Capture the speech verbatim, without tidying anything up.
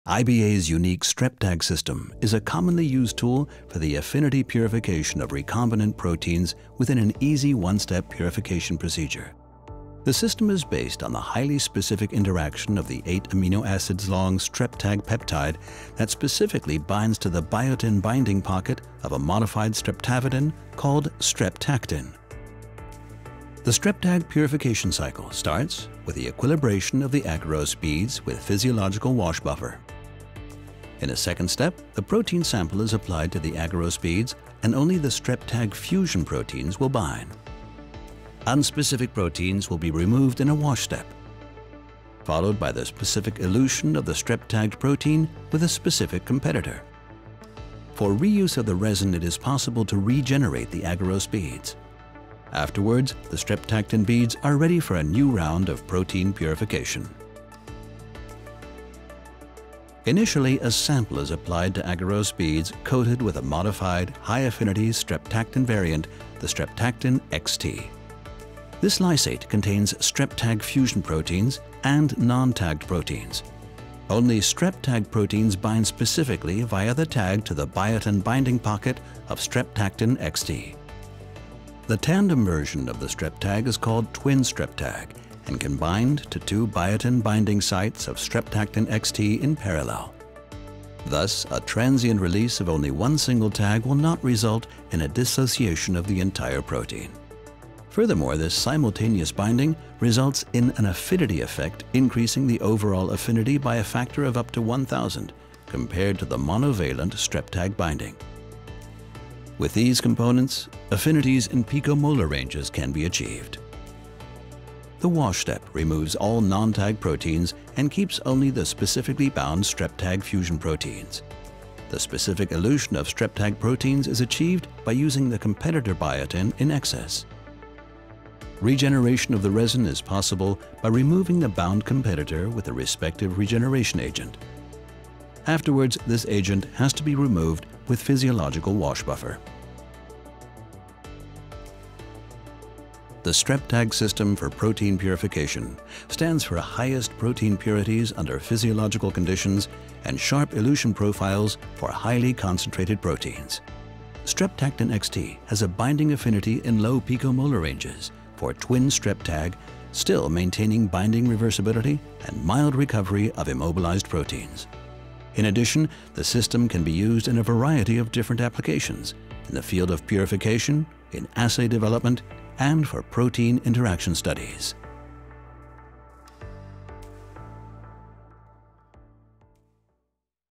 I B A's unique Strep-tag system is a commonly used tool for the affinity purification of recombinant proteins within an easy one-step purification procedure. The system is based on the highly specific interaction of the eight amino acids long Strep-tag peptide that specifically binds to the biotin binding pocket of a modified streptavidin called Strep-Tactin. The Strep-tag purification cycle starts with the equilibration of the agarose beads with physiological wash buffer. In a second step, the protein sample is applied to the agarose beads and only the Strep-tag fusion proteins will bind. Unspecific proteins will be removed in a wash step, followed by the specific elution of the Strep-tagged protein with a specific competitor. For reuse of the resin, it is possible to regenerate the agarose beads. Afterwards, the Strep-tactin beads are ready for a new round of protein purification. Initially, a sample is applied to agarose beads coated with a modified high-affinity Strep-tactin variant, the Strep-Tactin X T. This lysate contains Strep-tag fusion proteins and non-tagged proteins. Only Strep-tag proteins bind specifically via the tag to the biotin binding pocket of Strep-Tactin X T. The tandem version of the Strep-tag is called Twin-Strep-tag and can bind to two biotin binding sites of Strep-Tactin X T in parallel. Thus, a transient release of only one single tag will not result in a dissociation of the entire protein. Furthermore, this simultaneous binding results in an affinity effect, increasing the overall affinity by a factor of up to one thousand compared to the monovalent Strep-tag binding. With these components, affinities in picomolar ranges can be achieved. The wash step removes all non-tag proteins and keeps only the specifically bound Strep-tag fusion proteins. The specific elution of Strep-tag proteins is achieved by using the competitor biotin in excess. Regeneration of the resin is possible by removing the bound competitor with the respective regeneration agent. Afterwards, this agent has to be removed with physiological wash buffer. The Strep-tag system for protein purification stands for highest protein purities under physiological conditions and sharp elution profiles for highly concentrated proteins. Strep-Tactin X T has a binding affinity in low picomolar ranges for Twin-Strep-tag, still maintaining binding reversibility and mild recovery of immobilized proteins. In addition, the system can be used in a variety of different applications in the field of purification, in assay development, and for protein interaction studies.